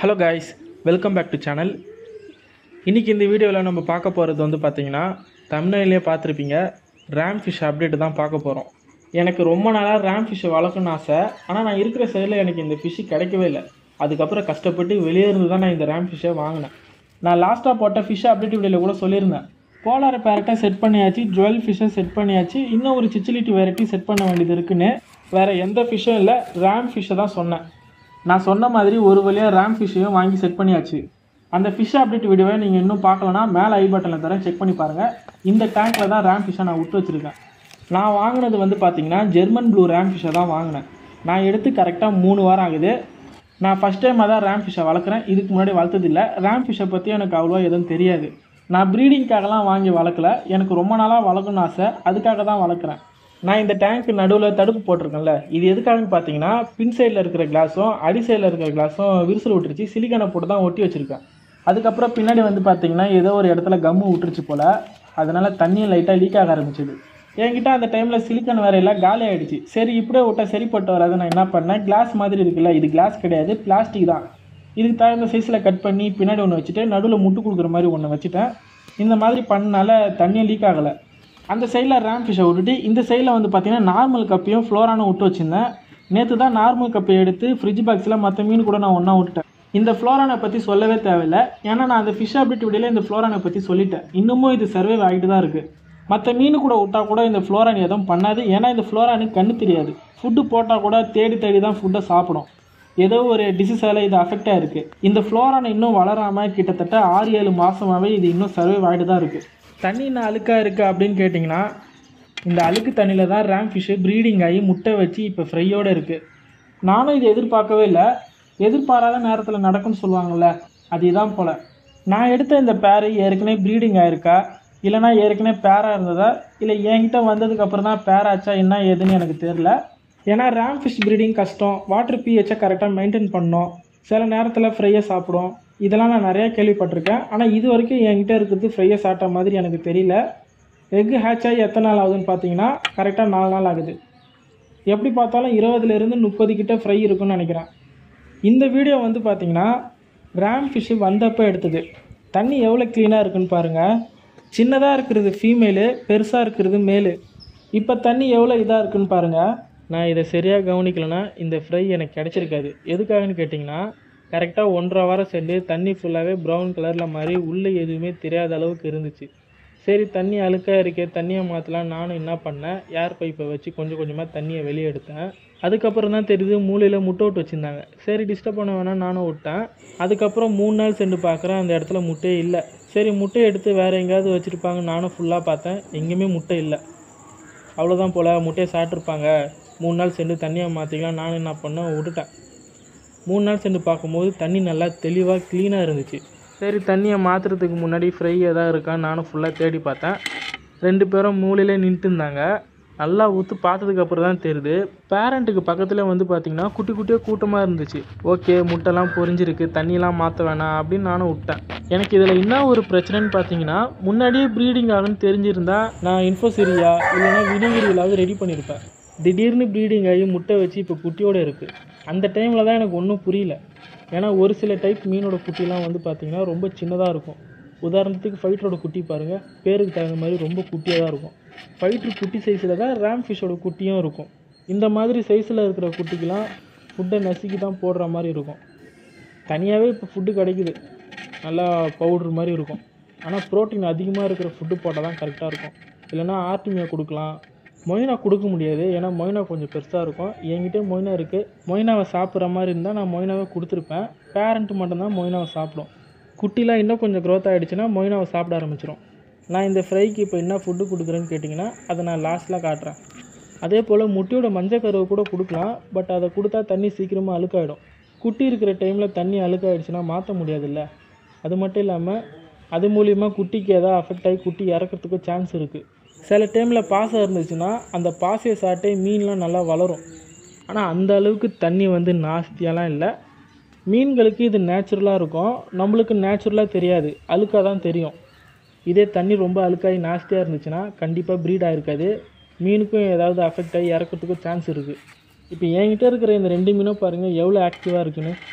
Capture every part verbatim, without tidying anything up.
Hello guys, welcome back to channel. இன்றைக்கி இந்த வீடியோவில் நம்ம பார்க்க போகிறது வந்து பார்த்திங்கன்னா, தமிழ்நிலையே பார்த்துருப்பீங்க, ரேம் ஃபிஷ் அப்டேட்டு தான் பார்க்க போகிறோம். எனக்கு ரொம்ப நாளாக ரேம் ஃபிஷ்ஷை வளர்க்கணும்னு ஆசை. ஆனால் நான் இருக்கிற சைடில் எனக்கு இந்த ஃபிஷ்ஷு கிடைக்கவே இல்லை. அதுக்கப்புறம் கஷ்டப்பட்டு வெளியே இருந்து தான் நான் இந்த ரேம் ஃபிஷ்ஷை வாங்கினேன். நான் லாஸ்ட்டாக போட்ட ஃபிஷ் அப்டேட் வீடியோவில் கூட சொல்லியிருந்தேன், போலார் பேரட்டை செட் பண்ணியாச்சு, ஜுவல் ஃபிஷ்ஷை செட் பண்ணியாச்சு, இன்னும் ஒரு சிச்சிலிட்டி வெரைட்டி செட் பண்ண வேண்டியது இருக்குன்னு. வேறு எந்த ஃபிஷ்ஷும் இல்லை, ரேம் ஃபிஷ்ஷை தான் சொன்னேன். நான் சொன்ன மாதிரி ஒரு வழியாக ரேம் ஃபிஷ்ஷையும் வாங்கி செட் பண்ணியாச்சு. அந்த ஃபிஷ் அப்டேட் வீடியோவை நீங்கள் இன்னும் பார்க்கலன்னா மேலே ஐ பட்டனில் தரேன், செக் பண்ணி பாருங்கள். இந்த டேங்க்கில் தான் ரேம் ஃபிஷ்ஷை நான் விட்டு வச்சுருக்கேன். நான் வாங்கினது வந்து பார்த்திங்கன்னா ஜெர்மன் ப்ளூ ரேம் ஃபிஷ்ஷை தான் வாங்கினேன். நான் எடுத்து கரெக்டாக மூணு வாரம் ஆகுது. நான் ஃபஸ்ட் டைமாக தான் ரேம் ஃபிஷ்ஷை வளர்க்குறேன். இதுக்கு முன்னாடி வளர்த்ததில்லை. ரேம் ஃபிஷ்ஷை பற்றி எனக்கு அவ்வளோவா எதுவும் தெரியாது. நான் ப்ரீடிங்காகலாம் வாங்கி வளர்க்கல, எனக்கு ரொம்ப நாளாக வளர்க்கணும்னு ஆசை, அதுக்காக தான் வளர்க்குறேன். நான் இந்த டேங்க்கு நடுவில் தடுப்பு போட்டிருக்கேன்ல, இது எதுக்காகன்னு பார்த்தீங்கன்னா, பின் சைடில் இருக்கிற கிளாஸும் அடி சைடில் இருக்கிற கிளாஸும் விரிசல் விட்டுருச்சு, சிலிக்கானை போட்டு தான் ஒட்டி வச்சுருக்கேன். அதுக்கப்புறம் பின்னாடி வந்து பார்த்தீங்கன்னா ஏதோ ஒரு இடத்துல கம்மு விட்டுருச்சு போல், அதனால் தண்ணியும் லைட்டாக லீக் ஆக ஆரம்பிச்சிது. என்கிட்ட அந்த டைமில் சிலிக்கான் வேறு எல்லாம் காலி ஆகிடுச்சு. சரி இப்படியே விட்டால் சரிப்பட்டு வராது. நான் என்ன பண்ணேன், கிளாஸ் மாதிரி இருக்குல்ல, இது கிளாஸ் கிடையாது, பிளாஸ்டிக் தான். இதுக்கு தகுந்த சைஸில் கட் பண்ணி பின்னாடி ஒன்று வச்சுட்டு நடுவில் முட்டு கொடுக்குற மாதிரி ஒன்று வச்சுட்டேன். இந்த மாதிரி பண்ணனால தண்ணியும் லீக் ஆகலை. அந்த சைடில் ரேம் ஃபிஷ்ஷை விட்டுட்டு இந்த சைடில் வந்து பார்த்திங்கன்னா நார்மல் கப்பையும் ஃப்ளோரானும் விட்டு வச்சுருந்தேன். நேற்று தான் நார்மல் கப்பை எடுத்து ஃப்ரிட்ஜ் பாக்ஸில் மற்ற மீன் கூட நான் ஒன்றா விட்டுட்டேன். இந்த ஃப்ளோரானை பற்றி சொல்லவே தேவையில்லை, ஏன்னா நான் அந்த ஃபிஷ் அப்டேட் வீடியோவில் இந்த ஃப்ளோரானை பற்றி சொல்லிட்டேன். இன்னமும் இது சர்வே ஆகிட்டு தான் இருக்குது. மற்ற மீன் கூட விட்டால் கூட இந்த ஃப்ளோரான் எதுவும் பண்ணாது, ஏன்னா இந்த ஃப்ளோரானுக்கு கண்ணு தெரியாது. ஃபுட்டு போட்டால் கூட தேடி தேடி தான் ஃபுட்டை சாப்பிடும். ஏதோ ஒரு டிசீஸால் இது அஃபெக்ட் ஆகிருக்கு. இந்த ஃப்ளோரானை இன்னும் வளராமல் கிட்டத்தட்ட ஆறு ஏழு மாதமாகவே இது இன்னும் சர்வே ஆகிட்டு தான் இருக்குது. தண்ணி இன்னும் அழுக்காக இருக்குது அப்படின்னு கேட்டிங்கன்னா, இந்த அழுக்கு தண்ணியில் தான் ரேம் ஃபிஷ்ஷு ப்ரீடிங் ஆகி முட்டை வச்சு இப்போ ஃப்ரையோடு இருக்குது. நானும் இதை எதிர்பார்க்கவே இல்லை. எதிர்பாராத நேரத்தில் நடக்கும்னு சொல்லுவாங்கள்ல, அதுதான் போல். நான் எடுத்த இந்த பேரு ஏற்கனவே ப்ரீடிங் ஆகிருக்கா, இல்லைனா ஏற்கனவே பேராக இருந்ததா, இல்லை என்கிட்ட வந்ததுக்கப்புறம் தான் பேராச்சா என்ன ஏதுன்னு எனக்கு தெரில. ஏன்னா ரேம் ஃபிஷ் ப்ரீடிங் கஷ்டம். வாட்டர் பிஹெச்சை கரெக்டாக மெயின்டைன் பண்ணணும். சில நேரத்தில் ஃப்ரையாக சாப்பிடும். இதெல்லாம் நான் நிறையா கேள்விப்பட்டிருக்கேன். ஆனால் இது வரைக்கும் என்கிட்ட இருக்கிறது ஃப்ரையாக சாப்பிட்ட மாதிரி எனக்கு தெரியல. எக்கு ஹேட்ச் ஆகி எத்தனை நாள் ஆகுதுன்னு பார்த்தீங்கன்னா கரெக்டாக நாலு நாள் ஆகுது. எப்படி பார்த்தாலும் இருபதுலேருந்து முப்பது கிட்ட ஃப்ரை இருக்குன்னு நினைக்கிறேன். இந்த வீடியோ வந்து பார்த்திங்கன்னா ரேம் ஃபிஷ்ஷு வந்தப்போ எடுத்தது. தண்ணி எவ்வளோ க்ளீனாக இருக்குன்னு பாருங்கள். சின்னதாக இருக்கிறது ஃபீமேலு, பெருசாக இருக்கிறது மேலு. இப்போ தண்ணி எவ்வளோ இதாக இருக்குன்னு பாருங்கள். நான் இதை சரியாக கவனிக்கலைன்னா இந்த ஃப்ரை எனக்கு கிடச்சிருக்காது. எதுக்காகன்னு கேட்டிங்கன்னா, கரெக்டாக ஒன்றரை வாரம் சென்று தண்ணி ஃபுல்லாகவே ப்ரௌன் கலரில் மாதிரி உள்ளே எதுவுமே தெரியாத அளவுக்கு இருந்துச்சு. சரி தண்ணி அழுக்காக இருக்கே, தண்ணியை மாற்றலாம். நானும் என்ன பண்ணேன், ஏர் பைப்பை வச்சு கொஞ்சம் கொஞ்சமாக தண்ணியை வெளியே எடுத்தேன். அதுக்கப்புறம் தான் தெரியுது மூலையில் முட்டை விட்டு வச்சுருந்தாங்க. சரி டிஸ்டர்ப் பண்ண வேணாம் நானும் விட்டேன். அதுக்கப்புறம் மூணு நாள் சென்று பார்க்குறேன், அந்த இடத்துல முட்டையே இல்லை. சரி முட்டையை எடுத்து வேறு எங்கேயாவது வச்சுருப்பாங்க நானும் ஃபுல்லாக பார்த்தேன், எங்கேயுமே முட்டை இல்லை. அவ்வளோதான் போல், முட்டையை சாப்பிட்ருப்பாங்க. மூணு நாள் சென்று தண்ணியை மாற்றிக்கலாம். நானும் என்ன பண்ணேன், விட்டுட்டேன். மூணு நாள் சென்று பார்க்கும்போது தண்ணி நல்லா தெளிவாக க்ளீனாக இருந்துச்சு. சரி தண்ணியை மாற்றுறதுக்கு முன்னாடி ஃப்ரை எதாவது இருக்கான்னு நானும் ஃபுல்லாக தேடி பார்த்தேன். ரெண்டு பேரும் மூலையிலே நின்றுட்டு இருந்தாங்க. நல்லா ஊற்று பார்த்ததுக்கப்புறம் தான் தெரியுது, பேரண்ட்டுக்கு பக்கத்தில் வந்து பார்த்திங்கன்னா குட்டி குட்டியாக கூட்டமாக இருந்துச்சு. ஓகே முட்டைலாம் பொரிஞ்சிருக்கு, தண்ணியெலாம் மாற்ற வேணாம் அப்படின்னு நானும் விட்டேன். எனக்கு இதில் என்ன ஒரு பிரச்சனைன்னு பார்த்தீங்கன்னா, முன்னாடியே ப்ரீடிங் ஆகுன்னு தெரிஞ்சிருந்தா நான் இன்ஃபோசிரியா இல்லைன்னா வினிகிரியிலாவது ரெடி பண்ணியிருப்பேன். திடீர்னு ப்ரீடிங் ஆகி முட்டை வச்சு இப்போ குட்டியோடு இருக்குது. அந்த டைமில் தான் எனக்கு ஒன்றும் புரியல. ஏன்னா ஒரு சில டைப் மீனோட குட்டிலாம் வந்து பார்த்திங்கன்னா ரொம்ப சின்னதாக இருக்கும். உதாரணத்துக்கு ஃபைட்டரோட குட்டி பாருங்கள், பேருக்கு தகுந்த மாதிரி ரொம்ப குட்டியாக தான் இருக்கும். ஃபைட்ரு குட்டி சைஸில் தான் ரேம் ஃபிஷ்ஷோட குட்டியும் இருக்கும். இந்த மாதிரி சைஸில் இருக்கிற குட்டிக்கெலாம் ஃபுட்டை நசுக்கி தான் போடுற மாதிரி இருக்கும். தனியாகவே இப்போ ஃபுட்டு கிடைக்குது, நல்லா பவுட்ரு மாதிரி இருக்கும். ஆனால் ப்ரோட்டீன் அதிகமாக இருக்கிற ஃபுட்டு போட்டால் தான் கரெக்டாக இருக்கும். இல்லைனா ஆர்டிமியா கொடுக்கலாம். மொயினா கொடுக்க முடியாது, ஏன்னா மொயினா கொஞ்சம் பெருசாக இருக்கும். என்கிட்ட மொயினா இருக்குது. மொயினாவை சாப்பிட்ற மாதிரி இருந்தால் நான் மொயினாவை கொடுத்துருப்பேன். பேரண்ட்டு மட்டும்தான் மொயினாவை சாப்பிடும். குட்டிலாம் இன்னும் கொஞ்சம் க்ரோத் ஆகிடுச்சுன்னா மொயினாவை சாப்பிட ஆரம்பிச்சிடும். நான் இந்த ஃப்ரைக்கு இப்போ என்ன ஃபுட்டு கொடுக்குறேன்னு கேட்டிங்கன்னா, அதை நான் லாஸ்ட்டில் காட்டுறேன். அதே போல் முட்டையோட மஞ்சள் கருவை கூட கொடுக்கலாம், பட் அதை கொடுத்தா தண்ணி சீக்கிரமாக அழுக்காயிடும். குட்டி இருக்கிற டைமில் தண்ணி அழுக்காயிடுச்சுன்னா மாற்ற முடியாதுல்ல. அது மட்டும் இல்லாமல் அது மூலிமா குட்டிக்கு எதாவது அஃபெக்ட் ஆகி குட்டி இறக்கிறதுக்கு சான்ஸ் இருக்குது. சில டைமில் பாசம் இருந்துச்சுன்னா அந்த பாசையை சாப்பிட்டே மீன்லாம் நல்லா வளரும். ஆனால் அந்த அளவுக்கு தண்ணி வந்து நாஸ்தியாலாம் இல்லை. மீன்களுக்கு இது நேச்சுரலாக இருக்கும், நம்மளுக்கு நேச்சுரலாக தெரியாது, அழுக்காக தான் தெரியும். இதே தண்ணி ரொம்ப அழுக்காகி நாஸ்தியாக இருந்துச்சுன்னா கண்டிப்பாக ப்ரீட் ஆகிருக்காது. மீனுக்கும் ஏதாவது அஃபெக்ட் ஆகி இறக்கிறதுக்கும் சான்ஸ் இருக்குது. இப்போ என்கிட்ட இருக்கிற இந்த ரெண்டு மீனும் பாருங்கள் எவ்வளோ ஆக்டிவாக இருக்குன்னு.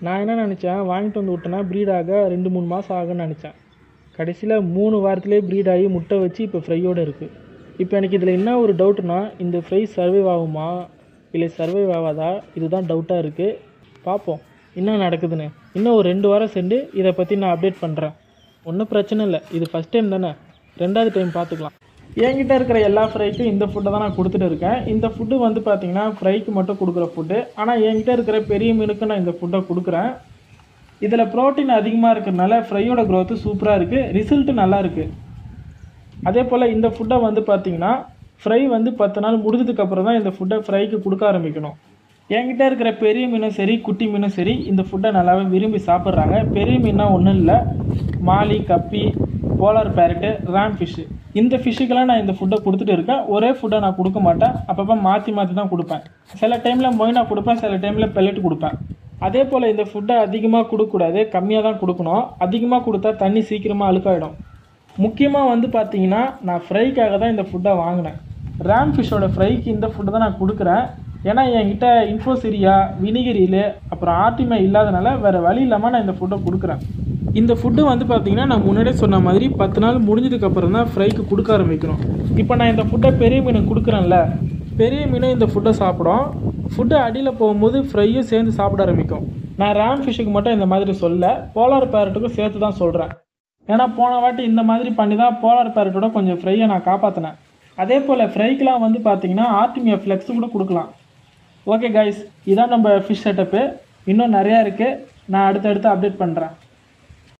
நான் என்ன நினச்சேன், வாங்கிட்டு வந்து விட்டேன்னா ப்ரீடாக ரெண்டு மூணு மாதம் ஆகும்னு நினச்சேன். கடைசியில் மூணு வாரத்துலேயே ப்ரீட் ஆகி முட்டை வச்சு இப்போ ஃப்ரையோடு இருக்குது. இப்போ எனக்கு இதில் என்ன ஒரு டவுட்னா, இந்த ஃப்ரை சர்வைவ் ஆகுமா இல்லை சர்வைவ் ஆகாதா, இதுதான் டவுட்டாக இருக்குது. பார்ப்போம் என்ன நடக்குதுன்னு. இன்னும் ஒரு ரெண்டு வாரம் சென்று இதை பற்றி நான் அப்டேட் பண்ணுறேன். ஒன்றும் பிரச்சனை இல்லை, இது ஃபஸ்ட் டைம் தானே, ரெண்டாவது டைம் பார்த்துக்கலாம். என்கிட்ட இருக்கிற எல்லா ஃப்ரைக்கும் இந்த ஃபுட்டை தான் நான் கொடுத்துட்டு இருக்கேன். இந்த ஃபுட்டு வந்து பார்த்திங்கன்னா ஃப்ரைக்கு மட்டும் கொடுக்குற ஃபுட்டு. ஆனால் என்கிட்ட இருக்கிற பெரிய மீனுக்கு நான் இந்த ஃபுட்டை கொடுக்குறேன். இதில் ப்ரோட்டீன் அதிகமாக இருக்கிறதுனால ஃப்ரையோட க்ரோத்து சூப்பராக இருக்குது, ரிசல்ட்டு நல்லா இருக்குது. அதே போல் இந்த ஃபுட்டை வந்து பார்த்திங்கன்னா ஃப்ரை வந்து பத்து நாள் முடிஞ்சதுக்கப்புறம் தான் இந்த ஃபுட்டை ஃப்ரைக்கு கொடுக்க ஆரம்பிக்கணும். என்கிட்ட இருக்கிற பெரிய மீனும் சரி குட்டி மீனும் சரி இந்த ஃபுட்டை நல்லாவே விரும்பி சாப்பிட்றாங்க. பெரிய மீனா ஒன்றும் இல்லை, மாலி, கப்பி, போலார் பேரட்டு, ரேம் ஃபிஷ்ஷு, இந்த ஃபிஷ்ஷுக்கெல்லாம் நான் இந்த ஃபுட்டை கொடுத்துட்டு இருக்கேன். ஒரே ஃபுட்டை நான் கொடுக்க மாட்டேன், அப்பப்போ மாற்றி மாற்றி தான் கொடுப்பேன். சில டைமில் மொயினா கொடுப்பேன், சில டைமில் பெல்லட் கொடுப்பேன். அதே போல் இந்த ஃபுட்டை அதிகமாக கொடுக்கக்கூடாது, கம்மியாக தான் கொடுக்கணும். அதிகமாக கொடுத்தா தண்ணி சீக்கிரமாக அழுக்காயிடும். முக்கியமாக வந்து பார்த்திங்கன்னா நான் ஃப்ரைக்காக தான் இந்த ஃபுட்டை வாங்கினேன். ரேம் ஃபிஷ்ஷோட ஃப்ரைக்கு இந்த ஃபுட்டை தான் நான் கொடுக்குறேன். ஏன்னா என்கிட்ட இன்ஃபோசிரியா, வினிகரியில் அப்புறம் ஆர்டிமா இல்லாதனால வேறு வழி இல்லாமல் நான் இந்த ஃபுட்டை கொடுக்குறேன். இந்த ஃபுட்டு வந்து பார்த்திங்கன்னா நான் முன்னாடியே சொன்ன மாதிரி பத்து நாள் முடிஞ்சதுக்கப்புறம் தான் ஃப்ரைக்கு கொடுக்க ஆரம்பிக்கணும். இப்போ நான் இந்த ஃபுட்டை பெரிய மீன் கொடுக்குறேன்ல, பெரிய மீனும் இந்த ஃபுட்டை சாப்பிடும். ஃபுட்டு அடியில் போகும்போது ஃப்ரையும் சேர்ந்து சாப்பிட ஆரம்பிக்கும். நான் ரேம் ஃபிஷ்ஷுக்கு மட்டும் இந்த மாதிரி சொல்ல, போலார் பேரட்டுக்கும் சேர்த்து தான் சொல்கிறேன். ஏன்னா போன வாட்டி இந்த மாதிரி பண்ணி தான் போலார் பேரட்டோட கொஞ்சம் ஃப்ரையை நான் காப்பாற்றினேன். அதே போல் ஃப்ரைக்கெலாம் வந்து பார்த்திங்கன்னா ஆர்டிமியா ஃப்ளெக்ஸ் கூட கொடுக்கலாம். ஓகே கைஸ், இதான் நம்ம ஃபிஷ் செட்டப்பு. இன்னும் நிறையா இருக்குது, நான் அடுத்தடுத்து அப்டேட் பண்ணுறேன்.